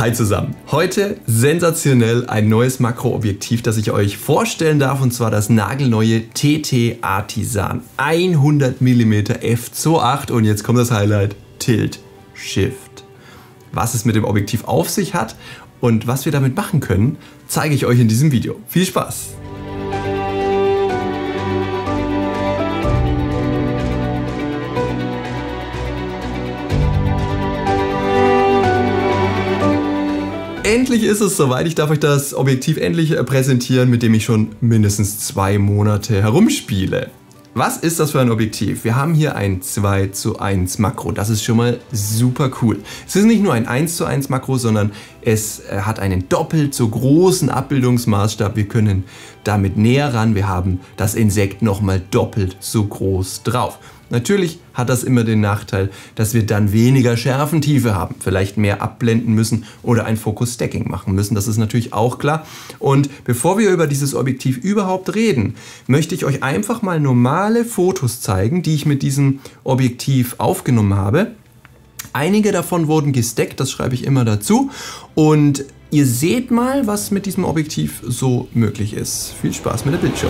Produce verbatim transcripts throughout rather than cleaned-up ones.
Hi zusammen. Heute sensationell ein neues Makroobjektiv, das ich euch vorstellen darf, und zwar das nagelneue T T Artisan hundert Millimeter f zwei Komma acht, und jetzt kommt das Highlight: Tilt Shift. Was es mit dem Objektiv auf sich hat und was wir damit machen können, zeige ich euch in diesem Video. Viel Spaß! Endlich ist es soweit. Ich darf euch das Objektiv endlich präsentieren, mit dem ich schon mindestens zwei Monate herumspiele. Was ist das für ein Objektiv? Wir haben hier ein zwei zu eins Makro. Das ist schon mal super cool. Es ist nicht nur ein eins zu eins Makro, sondern es hat einen doppelt so großen Abbildungsmaßstab. Wir können damit näher ran. Wir haben das Insekt nochmal doppelt so groß drauf. Natürlich hat das immer den Nachteil, dass wir dann weniger Schärfentiefe haben, vielleicht mehr abblenden müssen oder ein Focus-Stacking machen müssen. Das ist natürlich auch klar. Und bevor wir über dieses Objektiv überhaupt reden, möchte ich euch einfach mal normale Fotos zeigen, die ich mit diesem Objektiv aufgenommen habe. Einige davon wurden gestackt, das schreibe ich immer dazu. Und ihr seht mal, was mit diesem Objektiv so möglich ist. Viel Spaß mit der Bildshow.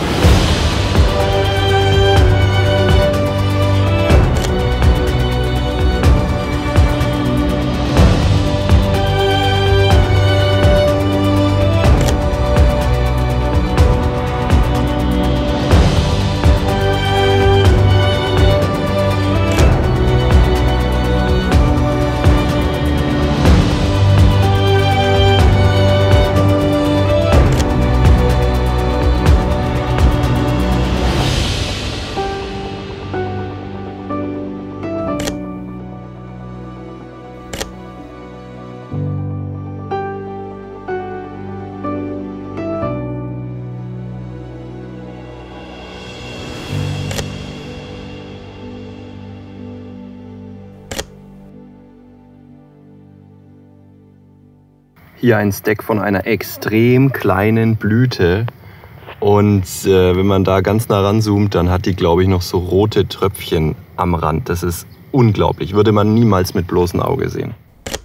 Hier ein Stack von einer extrem kleinen Blüte, und äh, wenn man da ganz nah ranzoomt, dann hat die, glaube ich, noch so rote Tröpfchen am Rand. Das ist unglaublich, würde man niemals mit bloßem Auge sehen.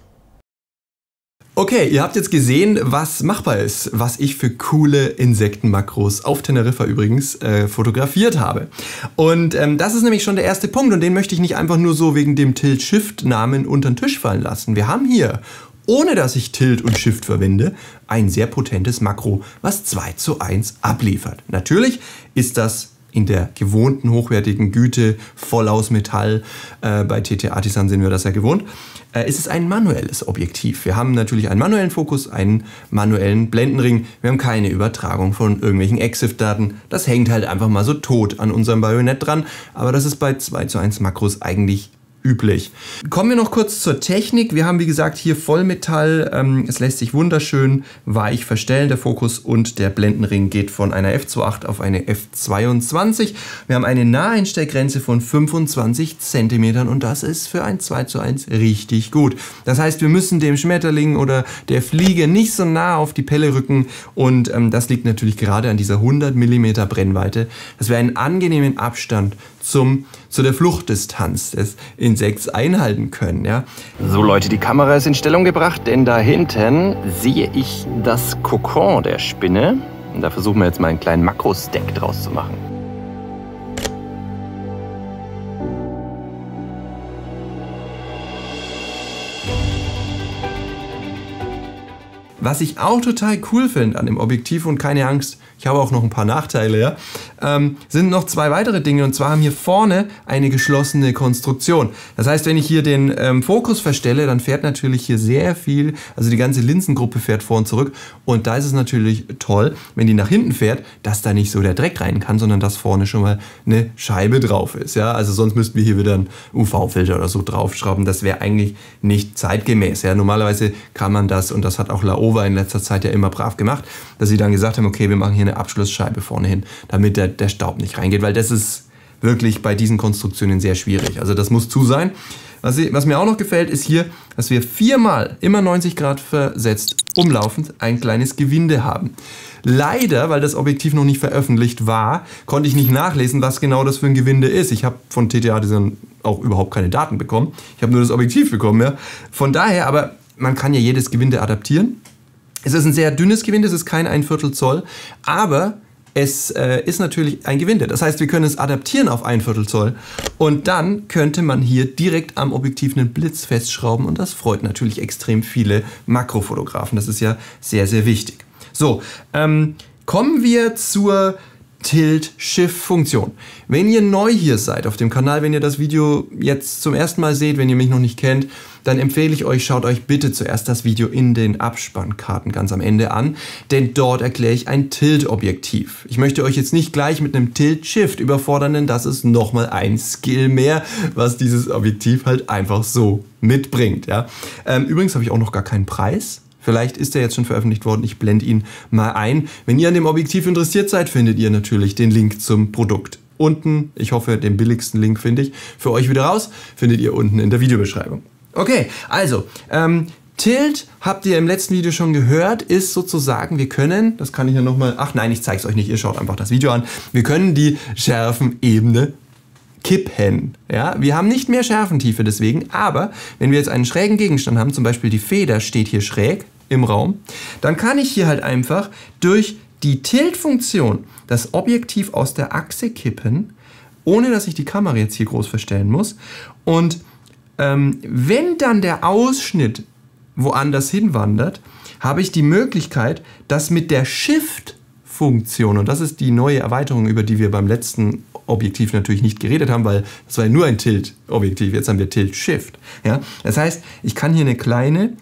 Okay, ihr habt jetzt gesehen, was machbar ist, was ich für coole Insektenmakros auf Teneriffa übrigens äh, fotografiert habe. Und ähm, das ist nämlich schon der erste Punkt, und den möchte ich nicht einfach nur so wegen dem Tilt-Shift-Namen unter den Tisch fallen lassen. Wir haben hier, ohne dass ich Tilt und Shift verwende, ein sehr potentes Makro, was zwei zu eins abliefert. Natürlich ist das in der gewohnten hochwertigen Güte, voll aus Metall, äh, bei T T Artisan sind wir das ja gewohnt, äh, ist es ein manuelles Objektiv. Wir haben natürlich einen manuellen Fokus, einen manuellen Blendenring, wir haben keine Übertragung von irgendwelchen EXIF-Daten. Das hängt halt einfach mal so tot an unserem Bajonett dran, aber das ist bei zwei zu eins Makros eigentlich üblich. Kommen wir noch kurz zur Technik. Wir haben, wie gesagt, hier Vollmetall. Ähm, es lässt sich wunderschön weich verstellen, der Fokus, und der Blendenring geht von einer f zwei Komma acht auf eine f zweiundzwanzig. Wir haben eine Naheinstellgrenze von fünfundzwanzig Zentimetern, und das ist für ein zwei zu eins richtig gut. Das heißt, wir müssen dem Schmetterling oder der Fliege nicht so nah auf die Pelle rücken, und ähm, das liegt natürlich gerade an dieser hundert Millimeter Brennweite, dass wir einen angenehmen Abstand zum, zu der Fluchtdistanz des Insekts einhalten können. Ja. So Leute, die Kamera ist in Stellung gebracht, denn da hinten sehe ich das Kokon der Spinne. Und da versuchen wir jetzt mal einen kleinen Makro-Stack draus zu machen. Was ich auch total cool finde an dem Objektiv, und keine Angst, ich habe auch noch ein paar Nachteile, ja, ähm, sind noch zwei weitere Dinge, und zwar haben hier vorne eine geschlossene Konstruktion. Das heißt, wenn ich hier den ähm, Fokus verstelle, dann fährt natürlich hier sehr viel, also die ganze Linsengruppe fährt vor und zurück, und da ist es natürlich toll, wenn die nach hinten fährt, dass da nicht so der Dreck rein kann, sondern dass vorne schon mal eine Scheibe drauf ist. Ja? Also sonst müssten wir hier wieder einen U V-Filter oder so draufschrauben. Das wäre eigentlich nicht zeitgemäß. Ja? Normalerweise kann man das, und das hat auch Laowa in letzter Zeit ja immer brav gemacht, dass sie dann gesagt haben, okay, wir machen hier eine Abschlussscheibe vorne hin, damit der, der Staub nicht reingeht, weil das ist wirklich bei diesen Konstruktionen sehr schwierig. Also das muss zu sein. Was, ich, was mir auch noch gefällt, ist hier, dass wir viermal immer neunzig Grad versetzt umlaufend ein kleines Gewinde haben. Leider, weil das Objektiv noch nicht veröffentlicht war, konnte ich nicht nachlesen, was genau das für ein Gewinde ist. Ich habe von T T Artisan auch überhaupt keine Daten bekommen. Ich habe nur das Objektiv bekommen. Ja. Von daher aber man kann ja jedes Gewinde adaptieren. Es ist ein sehr dünnes Gewinde, es ist kein ein Viertel Zoll, aber es äh, ist natürlich ein Gewinde. Das heißt, wir können es adaptieren auf ein Viertel Zoll und dann könnte man hier direkt am Objektiv einen Blitz festschrauben und das freut natürlich extrem viele Makrofotografen. Das ist ja sehr, sehr wichtig. So, ähm, kommen wir zur Tilt-Shift-Funktion. Wenn ihr neu hier seid auf dem Kanal, wenn ihr das Video jetzt zum ersten Mal seht, wenn ihr mich noch nicht kennt, dann empfehle ich euch, schaut euch bitte zuerst das Video in den Abspannkarten ganz am Ende an, denn dort erkläre ich ein Tilt-Objektiv. Ich möchte euch jetzt nicht gleich mit einem Tilt-Shift überfordern, denn das ist nochmal ein Skill mehr, was dieses Objektiv halt einfach so mitbringt. Ja? Ähm, übrigens habe ich auch noch gar keinen Preis. Vielleicht ist er jetzt schon veröffentlicht worden, ich blende ihn mal ein. Wenn ihr an dem Objektiv interessiert seid, findet ihr natürlich den Link zum Produkt. Unten, ich hoffe, den billigsten Link finde ich für euch wieder raus, findet ihr unten in der Videobeschreibung. Okay, also, ähm, Tilt, habt ihr im letzten Video schon gehört, ist sozusagen, wir können, das kann ich ja nochmal, ach nein, ich zeige es euch nicht, ihr schaut einfach das Video an, wir können die Schärfenebene kippen. Ja? Wir haben nicht mehr Schärfentiefe deswegen, aber wenn wir jetzt einen schrägen Gegenstand haben, zum Beispiel die Feder steht hier schräg im Raum, dann kann ich hier halt einfach durch die Tilt-Funktion das Objektiv aus der Achse kippen, ohne dass ich die Kamera jetzt hier groß verstellen muss. Und ähm, wenn dann der Ausschnitt woanders hinwandert, habe ich die Möglichkeit, das mit der Shift-Funktion, und das ist die neue Erweiterung, über die wir beim letzten Objektiv natürlich nicht geredet haben, weil das war ja nur ein Tilt-Objektiv, jetzt haben wir Tilt-Shift. Ja? Das heißt, ich kann hier eine kleine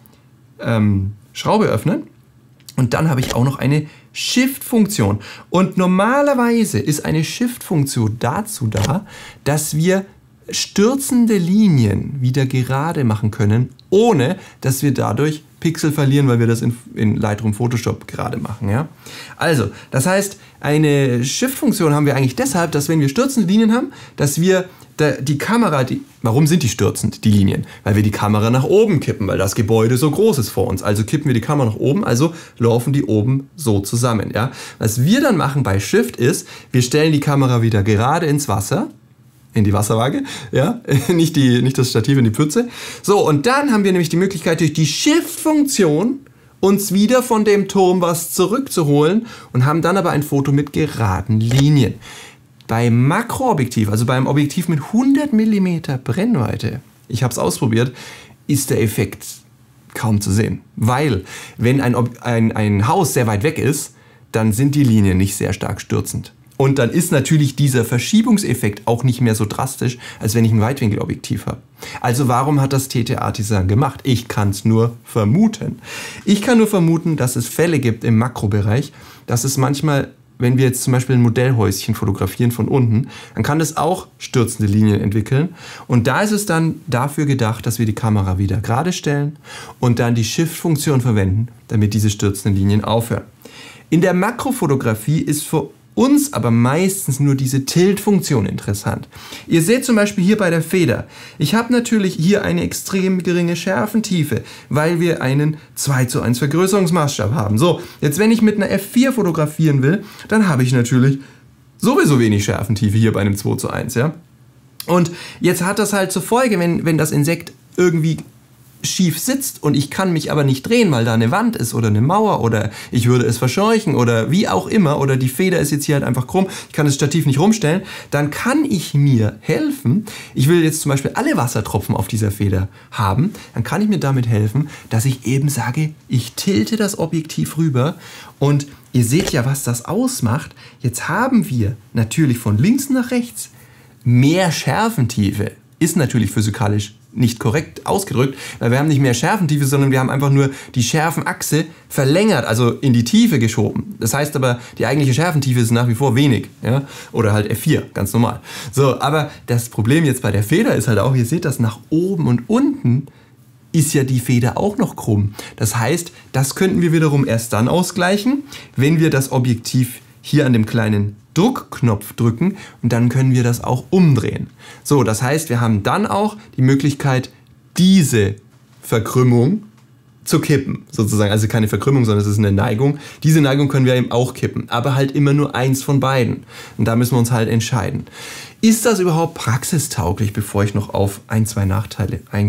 ähm, Schraube öffnen und dann habe ich auch noch eine Shift-Funktion. Und normalerweise ist eine Shift-Funktion dazu da, dass wir stürzende Linien wieder gerade machen können, ohne dass wir dadurch Pixel verlieren, weil wir das in, in Lightroom Photoshop gerade machen. Ja? Also, das heißt, eine Shift-Funktion haben wir eigentlich deshalb, dass wenn wir stürzende Linien haben, dass wir die Kamera, die, warum sind die stürzend, die Linien? Weil wir die Kamera nach oben kippen, weil das Gebäude so groß ist vor uns. Also kippen wir die Kamera nach oben, also laufen die oben so zusammen. Ja? Was wir dann machen bei Shift ist, wir stellen die Kamera wieder gerade ins Wasser, in die Wasserwaage, ja, nicht, die, nicht das Stativ in die Pfütze. So, und dann haben wir nämlich die Möglichkeit, durch die Shift-Funktion uns wieder von dem Turm was zurückzuholen und haben dann aber ein Foto mit geraden Linien. Beim Makroobjektiv, also beim Objektiv mit hundert Millimeter Brennweite, ich habe es ausprobiert, ist der Effekt kaum zu sehen. Weil, wenn ein, ein, ein Haus sehr weit weg ist, dann sind die Linien nicht sehr stark stürzend. Und dann ist natürlich dieser Verschiebungseffekt auch nicht mehr so drastisch, als wenn ich ein Weitwinkelobjektiv habe. Also warum hat das T T Artisan gemacht? Ich kann es nur vermuten. Ich kann nur vermuten, dass es Fälle gibt im Makrobereich, dass es manchmal, wenn wir jetzt zum Beispiel ein Modellhäuschen fotografieren von unten, dann kann das auch stürzende Linien entwickeln. Und da ist es dann dafür gedacht, dass wir die Kamera wieder gerade stellen und dann die Shift-Funktion verwenden, damit diese stürzenden Linien aufhören. In der Makrofotografie ist für uns aber meistens nur diese Tilt-Funktion interessant. Ihr seht zum Beispiel hier bei der Feder, ich habe natürlich hier eine extrem geringe Schärfentiefe, weil wir einen zwei zu eins Vergrößerungsmaßstab haben. So, jetzt wenn ich mit einer F vier fotografieren will, dann habe ich natürlich sowieso wenig Schärfentiefe hier bei einem zwei zu eins. Ja? Und jetzt hat das halt zur Folge, wenn, wenn das Insekt irgendwie schief sitzt und ich kann mich aber nicht drehen, weil da eine Wand ist oder eine Mauer oder ich würde es verscheuchen oder wie auch immer oder die Feder ist jetzt hier halt einfach krumm, ich kann das Stativ nicht rumstellen, dann kann ich mir helfen, ich will jetzt zum Beispiel alle Wassertropfen auf dieser Feder haben, dann kann ich mir damit helfen, dass ich eben sage, ich tilte das Objektiv rüber und ihr seht ja, was das ausmacht. Jetzt haben wir natürlich von links nach rechts mehr Schärfentiefe, ist natürlich physikalisch nicht korrekt ausgedrückt, weil wir haben nicht mehr Schärfentiefe, sondern wir haben einfach nur die Schärfenachse verlängert, also in die Tiefe geschoben. Das heißt aber, die eigentliche Schärfentiefe ist nach wie vor wenig, ja? Oder halt F vier, ganz normal. So, aber das Problem jetzt bei der Feder ist halt auch, ihr seht das nach oben und unten ist ja die Feder auch noch krumm. Das heißt, das könnten wir wiederum erst dann ausgleichen, wenn wir das Objektiv hier an dem kleinen Druckknopf drücken und dann können wir das auch umdrehen. So, das heißt, wir haben dann auch die Möglichkeit, diese Verkrümmung zu kippen, sozusagen. Also keine Verkrümmung, sondern es ist eine Neigung. Diese Neigung können wir eben auch kippen, aber halt immer nur eins von beiden. Und da müssen wir uns halt entscheiden. Ist das überhaupt praxistauglich, bevor ich noch auf ein, zwei Nachteile eingehe?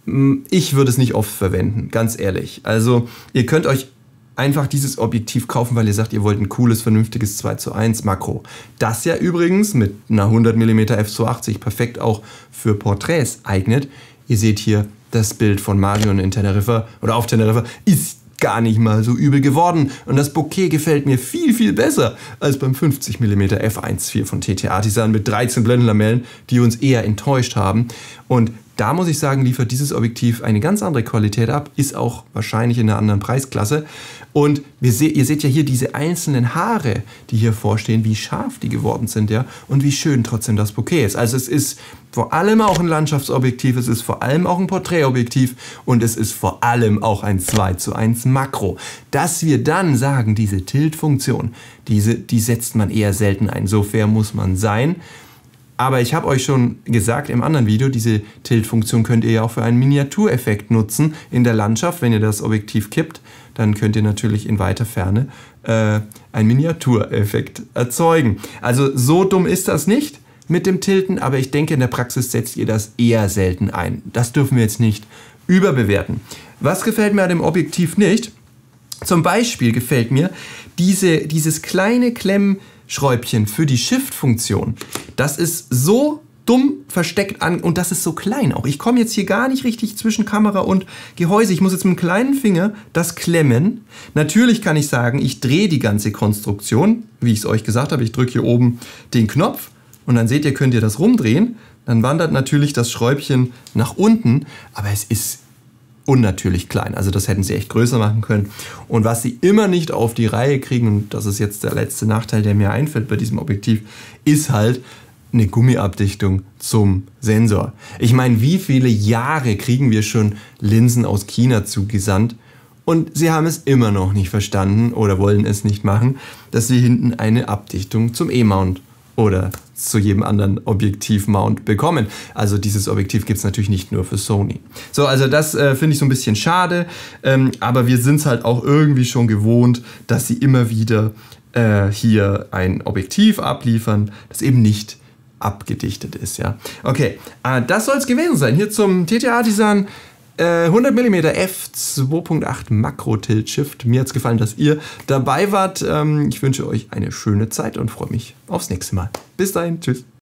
Ich würde es nicht oft verwenden, ganz ehrlich. Also ihr könnt euch einfach dieses Objektiv kaufen, weil ihr sagt, ihr wollt ein cooles, vernünftiges zwei zu eins Makro. Das ja übrigens mit einer hundert Millimeter f zweihundertachtzig perfekt auch für Porträts eignet. Ihr seht hier das Bild von Marion in Teneriffa oder auf Teneriffa. Ist gar nicht mal so übel geworden. Und das Bokeh gefällt mir viel, viel besser als beim fünfzig Millimeter f eins Komma vier von T T Artisan mit dreizehn Blendenlamellen, die uns eher enttäuscht haben. Und da muss ich sagen, liefert dieses Objektiv eine ganz andere Qualität ab, ist auch wahrscheinlich in einer anderen Preisklasse. Und wir se ihr seht ja hier diese einzelnen Haare, die hier vorstehen, wie scharf die geworden sind, ja, und wie schön trotzdem das Bokeh ist. Also es ist vor allem auch ein Landschaftsobjektiv, es ist vor allem auch ein Porträtobjektiv und es ist vor allem auch ein zwei zu eins Makro. Dass wir dann sagen, diese Tilt-Funktion, diese, die setzt man eher selten ein, so fair muss man sein. Aber ich habe euch schon gesagt im anderen Video, diese Tilt-Funktion könnt ihr ja auch für einen Miniatureffekt nutzen in der Landschaft. Wenn ihr das Objektiv kippt, dann könnt ihr natürlich in weiter Ferne äh, einen Miniatureffekt erzeugen. Also so dumm ist das nicht mit dem Tilten, aber ich denke, in der Praxis setzt ihr das eher selten ein. Das dürfen wir jetzt nicht überbewerten. Was gefällt mir an dem Objektiv nicht? Zum Beispiel gefällt mir diese, dieses kleine Klemmschräubchen für die Shift-Funktion. Das ist so dumm versteckt an und das ist so klein auch. Ich komme jetzt hier gar nicht richtig zwischen Kamera und Gehäuse. Ich muss jetzt mit dem kleinen Finger das klemmen. Natürlich kann ich sagen, ich drehe die ganze Konstruktion, wie ich es euch gesagt habe. Ich drücke hier oben den Knopf und dann seht ihr, könnt ihr das rumdrehen. Dann wandert natürlich das Schräubchen nach unten, aber es ist unnatürlich klein. Also das hätten sie echt größer machen können. Und was sie immer nicht auf die Reihe kriegen, und das ist jetzt der letzte Nachteil, der mir einfällt bei diesem Objektiv, ist halt eine Gummiabdichtung zum Sensor. Ich meine, wie viele Jahre kriegen wir schon Linsen aus China zugesandt und sie haben es immer noch nicht verstanden oder wollen es nicht machen, dass sie hinten eine Abdichtung zum E-Mount oder zu jedem anderen Objektiv-Mount bekommen. Also dieses Objektiv gibt es natürlich nicht nur für Sony. So, also das äh, finde ich so ein bisschen schade, ähm, aber wir sind es halt auch irgendwie schon gewohnt, dass sie immer wieder äh, hier ein Objektiv abliefern, das eben nicht abgedichtet ist. Ja. Okay, äh, das soll es gewesen sein. Hier zum T T Artisan äh, hundert Millimeter f zwei Punkt acht Makro Tilt Shift. Mir hat es gefallen, dass ihr dabei wart. Ähm, ich wünsche euch eine schöne Zeit und freue mich aufs nächste Mal. Bis dahin, tschüss.